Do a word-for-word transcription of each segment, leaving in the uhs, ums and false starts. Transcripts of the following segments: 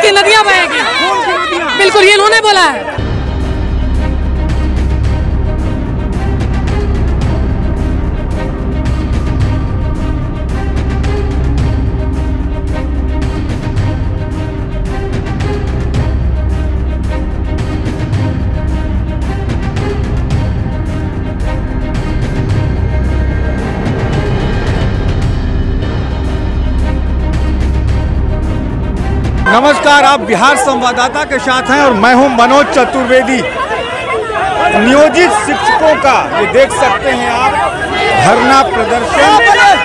की नदियाँ बहेगी, बिल्कुल ये इन्होंने बोला है। नमस्कार, आप बिहार संवाददाता के साथ हैं और मैं हूं मनोज चतुर्वेदी। नियोजित शिक्षकों का ये देख सकते हैं आप धरना प्रदर्शन।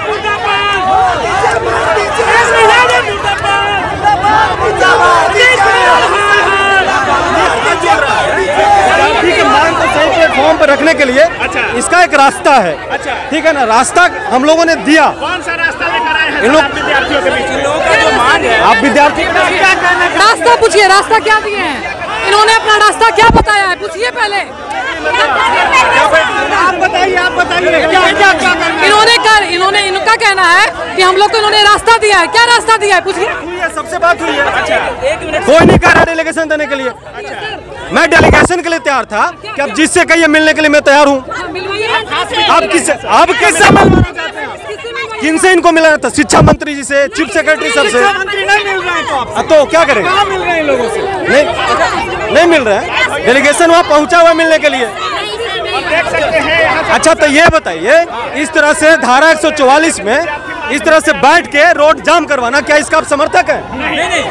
विद्यार्थी के मांग को सही प्लेटफॉर्म पर रखने के लिए अच्छा। इसका एक रास्ता है, अच्छा। ठीक है ना, रास्ता हम लोगों ने दिया। कौन सा रास्ता लेकर आए हैं इन लोग विद्यार्थियों के बीच? इन लोगों का जो मांग है, आप विद्यार्थी क्या कहना, रास्ता पूछिए, रास्ता क्या दिए हैं इन्होंने, अपना रास्ता क्या बताया है, पूछिए पहले। आप बताइए, आप बताइए क्या क्या क्या इन्होंने कर इन्होंने इनका कहना है कि हम लोग को इन्होंने रास्ता दिया है। क्या रास्ता दिया है पूछिए। सबसे बात हुई है, अच्छा, कोई नहीं कह रहा डेलीगेशन देने के लिए। अच्छा। मैं डेलीगेशन के लिए तैयार था कि अब जिससे कहिए मिलने के लिए मैं तैयार हूँ। आप किससे आप किससे मिलना चाहते हैं? किनसे इनको मिलना था? शिक्षा मंत्री जी से, चीफ सेक्रेटरी सब से। मंत्री नहीं मिल रहे हैं तो आप तो क्या करें? मिल रहे हैं लोगों से, नहीं नहीं मिल रहे हैं। डेलीगेशन वहाँ पहुँचा हुआ मिलने के लिए। देख सकते हैं। अच्छा, तो ये बताइए, इस तरह से धारा एक सौ चौवालीस में इस तरह से बैठ के रोड जाम करवाना, क्या इसका आप समर्थक है? नहीं नहीं,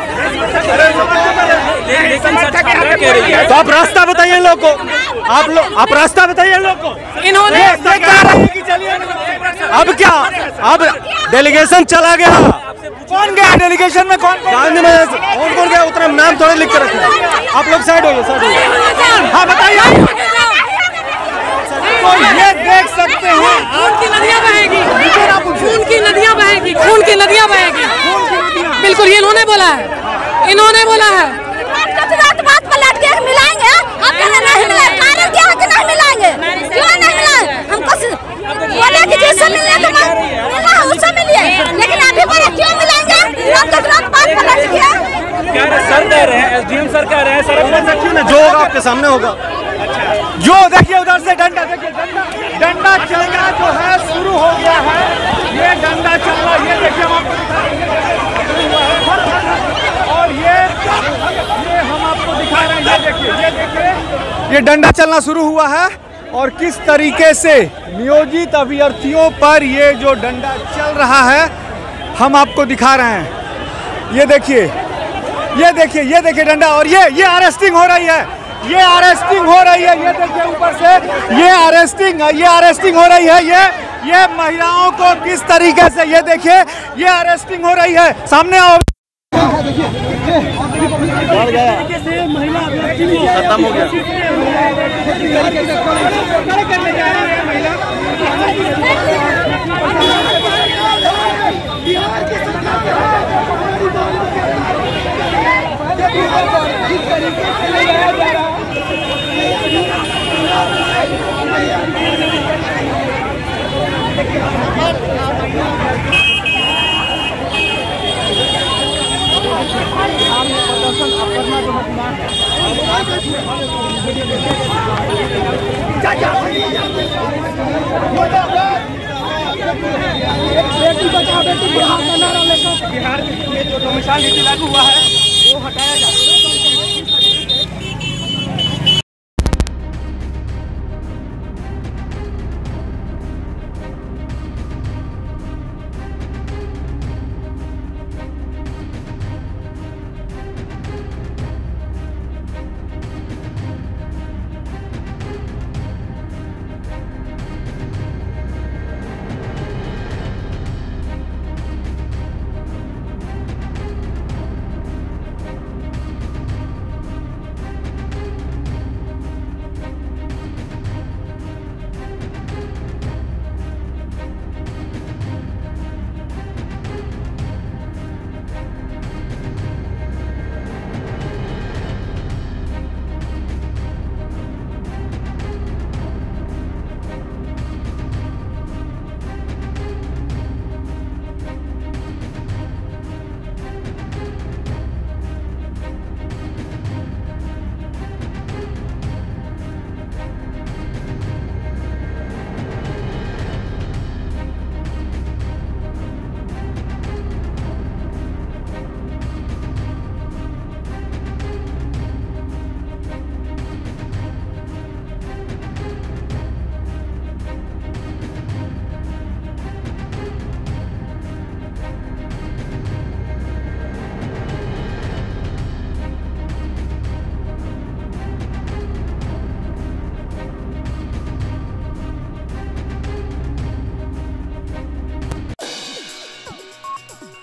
तो आप रास्ता बताइए लोग को। आप लोग आप रास्ता बताइए लोग को। इन्होंने अब क्या, अब डेलीगेशन चला गया। कौन गया डेलीगेशन में? कौन गांधी मैदान से कौन कौन गया? उतना नाम थोड़े लिख कर रखे। आप लोग साइड होइए, साइड होइए। हाँ बताइए। तो ये देख सकते हैं, खून की नदियाँ बहेगी, खून की नदियाँ बहेगी, खून की नदियाँ बहेगी, बिल्कुल ये इन्होंने बोला है, इन्होंने बोला है। बात पलट के मिलाएंगे, आप कहना नहीं मिलाएंगे, कारण क्या है कि नहीं मिलाएंगे? क्यों नहीं मिलाएंगे? हमको बोले कि जिससे मिलने तो मिलना है उससे मिलिए, लेकिन अभी बोले क्यों मिलाएंगे? लोग तो तुरंत बात पलट गया। सर कह रहे हैं, एसडीएम सर कह रहे हैं, सर क्यों ना, जो होगा आपके सामने होगा। जो देखिए उधर से डंडा, देखिए डंडा डंडा चलना जो है शुरू हो गया है। ये डंडा चल रहा, ये देखिए हम आपको दिखा रहे हैं, और ये ये हम आपको दिखा रहे हैं, ये देखिए, ये देखिए ये डंडा चलना शुरू हुआ है। और किस तरीके से नियोजित अभ्यर्थियों पर ये जो डंडा चल रहा है हम आपको दिखा रहे हैं। ये देखिए, ये देखिए, ये देखिए डंडा, और ये ये अरेस्टिंग हो रही है, ये अरेस्टिंग हो रही है। ये देखिए ऊपर से ये अरेस्टिंग ये अरेस्टिंग हो रही है। ये ये महिलाओं को किस तरीके से, ये देखिए ये अरेस्टिंग हो रही है। सामने आओ। महिला खत्म हो गया। बेटी बचाओ बेटी पढ़ाओ का नारा लेकर बिहार में जो डोमिसाइल नीति लागू हुआ है वो हटाया जाए।